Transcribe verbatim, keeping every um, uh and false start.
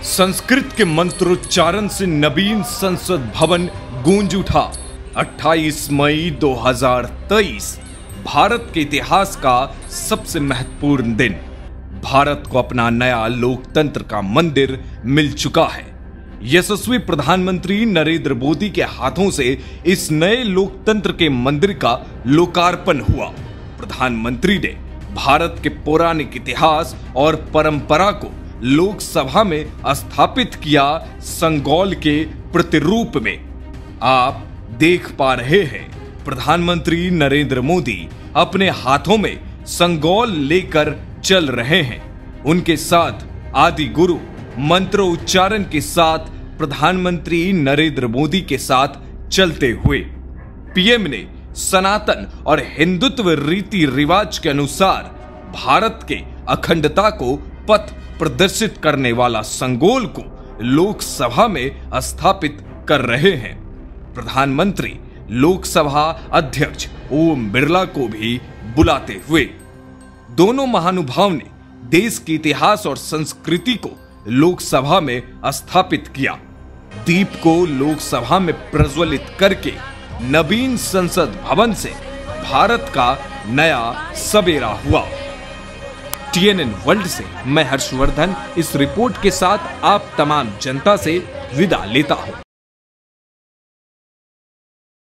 संस्कृत के मंत्रोच्चारण से नवीन संसद भवन गूंज उठा। अट्ठाईस मई दो हज़ार तेईस भारत के इतिहास का सबसे महत्वपूर्ण दिन। भारत को अपना नया लोकतंत्र का मंदिर मिल चुका है। यशस्वी प्रधानमंत्री नरेंद्र मोदी के हाथों से इस नए लोकतंत्र के मंदिर का लोकार्पण हुआ। प्रधानमंत्री ने भारत के पौराणिक इतिहास और परंपरा को लोकसभा में स्थापित किया। संगौल के प्रतिरूप में आप देख पा रहे हैं, प्रधानमंत्री नरेंद्र मोदी अपने हाथों में संगौल लेकर चल रहे हैं। उनके साथ आदि गुरु मंत्रोच्चारण के साथ प्रधानमंत्री नरेंद्र मोदी के साथ चलते हुए पीएम ने सनातन और हिंदुत्व रीति रिवाज के अनुसार भारत के अखंडता को पथ प्रदर्शित करने वाला संगोल को लोकसभा में स्थापित कर रहे हैं। प्रधानमंत्री लोकसभा अध्यक्ष ओम बिरला को भी बुलाते हुए दोनों महानुभाव ने देश के इतिहास और संस्कृति को लोकसभा में स्थापित किया। दीप को लोकसभा में प्रज्वलित करके नवीन संसद भवन से भारत का नया सवेरा हुआ। टीएनएन वर्ल्ड से मैं हर्षवर्धन इस रिपोर्ट के साथ आप तमाम जनता से विदा लेता हूं।